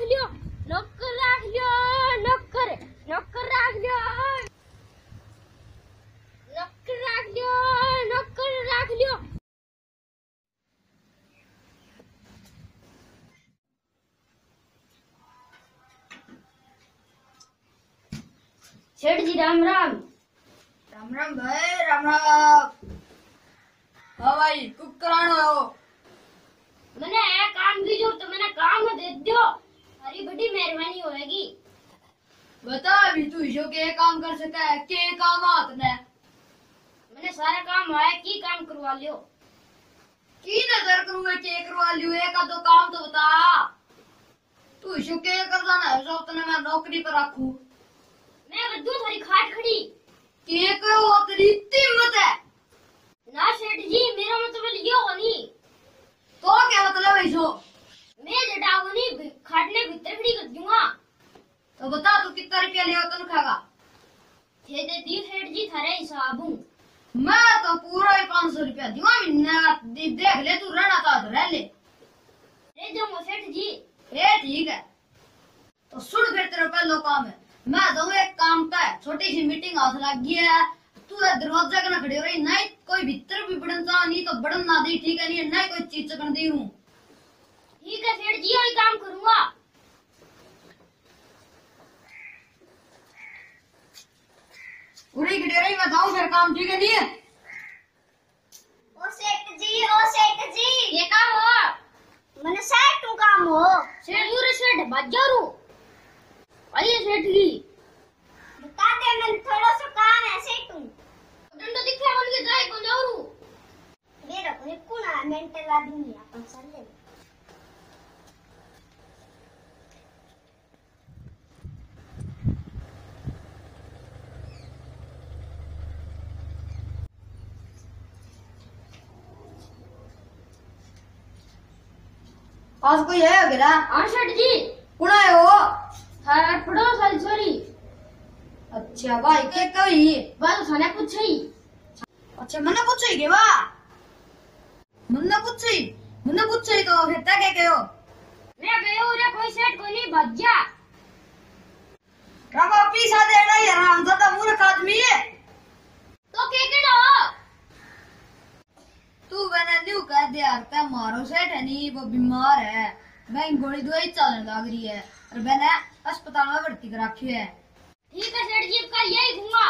लियो, नौकर रख लियो, नौकर नौकर रख लियो, नौकर रख लियो, नौकर रख लियो। सेठ जी राम राम। राम राम भाई, राम राम। हाँ भाई, कुक कराना हो। मैंने काम की जरूरत तो मैंने काम दे दो, हरी बड़ी मेहरबानी होएगी। बता अभी तू जो के काम कर सका है, के काम हाथ ने। मैंने सारा काम आया की काम करवा लियो। की नजर करूंगा के करवा लियो, एक आधो काम तो बता। तू जो के कर जाना है जो तने मैं नौकरी पर रखूं। मैं कर दूं थारी खाट खड़ी। के करो तेरी हिम्मत है ना सेठ जी, मेरा मतलब लियो होनी। तो क्या मतलब है इसो? मैं जटावनी खाटने भीतर खड़ी कर दूंगा। तो बता तू कितना रुपया लिया तनख्वाह का? थे दे दी सेठ जी थारे हिसाब हूँ। मैं तो पूरा ही 500 रुपया दूंगा महीना। देख ले तू रहना था तो रह ले। ले जाऊंगा सेठ जी। ये ठीक है तो सुन फिर तेरा पहला काम है। मैं जाऊँ एक काम का है, छोटी सी मीटिंग हाथ लग गई है। तू दरवाजा के ना खड़ी हो रही, नहीं कोई भीतर भी बढ़न चा नहीं तो बढ़न ना दी, ठीक है नहीं नहीं कोई चीज चकन दी हूँ। ठीक है सेठ जी, वही काम करूंगा। उड़ी खड़ी रही, मैं जाऊँ फिर काम, ठीक है नहीं है? ओ सेठ जी ये काम हो मैंने सेठ तू काम हो। सेठ बाजारू आइए सेठ जी। बता दे मैं थोड़ा सा काम है सेठ तू। डंडा दिखा बन के जाए को जाऊ। मेरा कोई कुना मेंटल आदमी है अपन चल। आज कोई है गिरा? हाँ सेठ जी। कौन है वो? थारा पड़ोस वाली छोरी। अच्छा भाई के कही बस थाने पूछी। अच्छा मन्ने पूछी के बा? मन्ने पूछी तो फिर तक के हो? मैं गयो रे कोई सेठ को नहीं भज्जा। रबा पीसा देना यार, हम ज्यादा मूर्ख आदमी है। तो के केड़ो तू मैंने न्यू कह दिया यार, ते मारो सेठ है नहीं वो बीमार है, मैं गोली दवाई चलने लग रही है और मैंने अस्पताल में भर्ती कर रखी है। ठीक है सेठ जी, का यही दूंगा।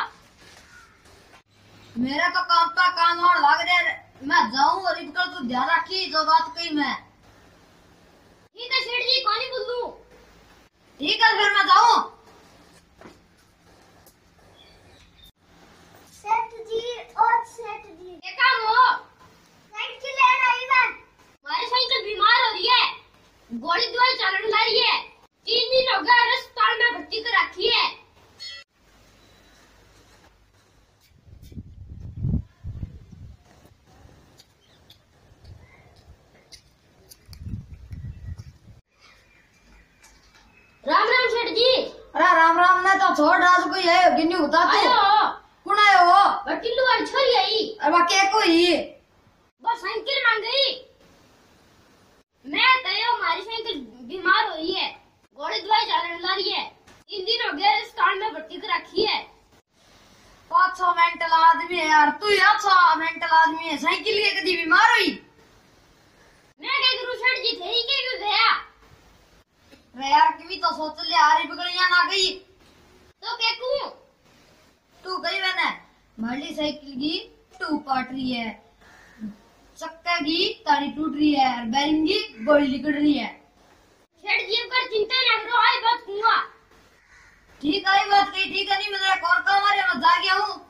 मेरा तो काम का काम और लग रहा है, मैं जाऊं और इनका तो ध्यान रखी जो बात कही मैं। ठीक है सेठ जी, कौन बोल दूं? ठीक है फिर मैं जाऊं। सेठ जी ये काम हो साइकिल लेना ही मैं। हमारी साइकिल बीमार हो रही है, गोली दवाई चलने ला रही है, 3 दिन हो गए अस्पताल में भर्ती कर रखी है। राम राम सेठ जी। अरे राम राम, मैं तो छोड़ रहा कोई है गिन्नी होता तू। आयो कौन है वो? बटिल्लू वाली छोरी आई। अरे बाकी कोई वो साइकिल मांग गई। मैं कहो हमारी साइकिल बीमार हो रही है, गोली दवाई चलने ला रही है, 3 दिन हो गए अस्पताल में भर्ती कर रखी है। अच्छा मेंटल आदमी है यार तू, अच्छा मेंटल आदमी है। साइकिल के कभी बीमार हुई? मैं क्या करूं सेठ जी, थे ही क्यों गया? अरे यार की तो सोच ले, हारी बिगड़िया ना गई तो क्या कहूं? तू गई मैंने माली साइकिल की टू पाट रही है, चक्का की ताड़ी टूट रही है और बैरिंग की गोली निकल रही है। सेठ जी पर चिंता ना करो, आई बात कहूंगा। ठीक है बात कही, ठीक है नहीं मेरा और काम आ रहा, मैं जा गया हूँ।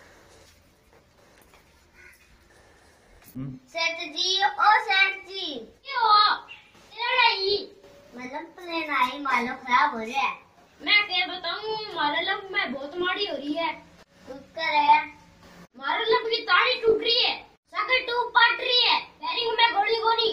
सेठ जी ओ सेठ जी क्यों तेरा ही मतलब प्लेन आई मालो खराब हो रहा है। मैं क्या बताऊं, हमारे लब में बहुत माड़ी हो रही है। कुकर है हमारे लब की ताड़ी टूट रही है, साइकिल टूट पट रही है, बैरिंग में गोली गोली।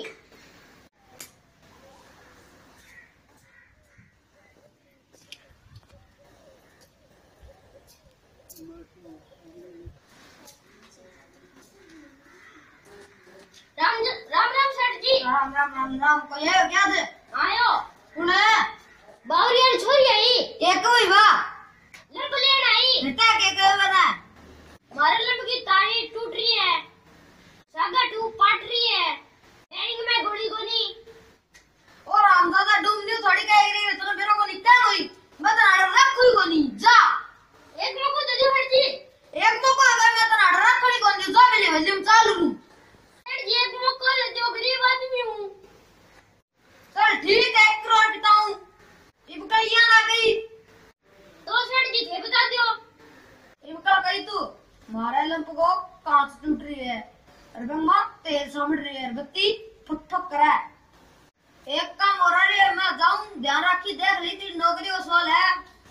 राम राम राम सेठ जी। राम राम राम राम, कोई है क्या थे? आयो कौन है? बावरिया छोरी आई एक कोई वाह लंब लेन आई बेटा के बना मारे लंब की तारी टूट रही है सागा टू पाट रही है ट्रेनिंग में गोली गोली और रामदादा डूम न्यू थोड़ी कह रही है तो मेरे को निकल हुई मैं तो आड़ रखुई कोनी जा एक मौको तो दी फट जी एक मौका अगर मैं तो आड़ रखुई कोनी जा मेरे वॉल्यूम चालू हूं सेठ जी एक मौका दे दो गरीब आदमी हूं चल ठीक है एक करोड़ बिताऊं इब कलियां आ गई तो सेठ जी थे बता दो इब का कही तू मारे लंप को कांच टूट रही है अरे बम्मा तेल समझ रही है बत्ती फक फक करे एक काम हो रहा है मैं जाऊं ध्यान रखी देख ली तेरी नौकरी का सवाल है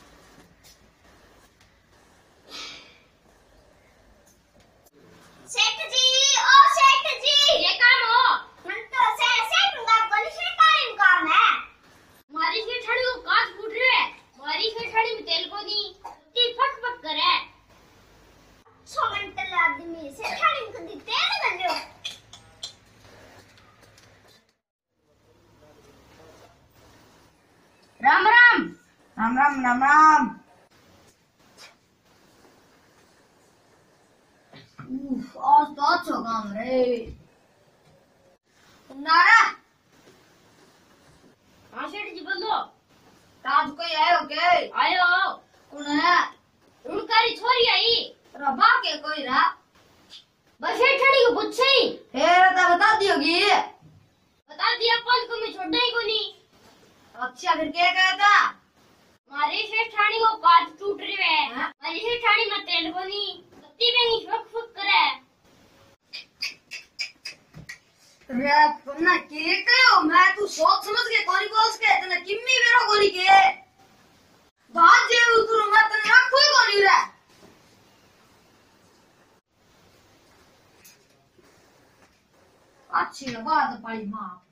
सेठ जी ओ सेठ जी ये काम हो मन तो सेठ का बलिश टाइम काम है मारी से छड़ी को कांच फूट रही है मारी से छड़ी में तेल को दी ती फक फक करे 6 घंटे आदमी से टाइम को दी तेल गंजो राम राम राम राम राम राम आज तो अच्छा काम रे नारा हाँ सेठ जी बोलो आज कोई आयो के आयो कौन है उनकारी छोरी आई रबा के कोई रहा बस ये छड़ी को पूछे ही फिर तो बता दियोगी बता दिया पल को मैं छोड़ना ही को नहीं अच्छा फिर क्या कहता मारी से छड़ी को कांच टूट रही है हाँ? मारी से छड़ी में तेल को नहीं बत्ती में ही फक फक करे रे पन्ना के कहो मैं तू सोच समझ के कोनी बोस के तने किम्मी बेरो कोनी के बात जे उतरो मैं तने रखो ही कोनी रे अच्छी बात पाई मां